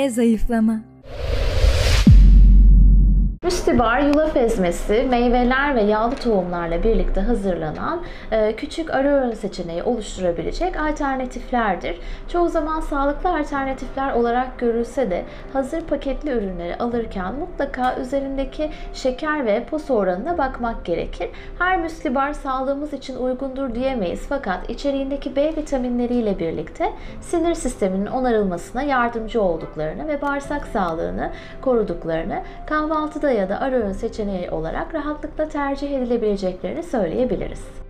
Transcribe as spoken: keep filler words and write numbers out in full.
ve zayıflama. Müstibar yulaf ezmesi, meyveler ve yağlı tohumlarla birlikte hazırlanan e, küçük ara öğün seçeneği oluşturabilecek alternatiflerdir. Çoğu zaman sağlıklı alternatifler olarak görülse de hazır paketli ürünleri alırken mutlaka üzerindeki şeker ve posa oranına bakmak gerekir. Her müstibar sağlığımız için uygundur diyemeyiz, fakat içeriğindeki B vitaminleriyle birlikte sinir sisteminin onarılmasına yardımcı olduklarını ve bağırsak sağlığını koruduklarını, kahvaltıda ya da ara öğün seçeneği olarak rahatlıkla tercih edilebileceklerini söyleyebiliriz.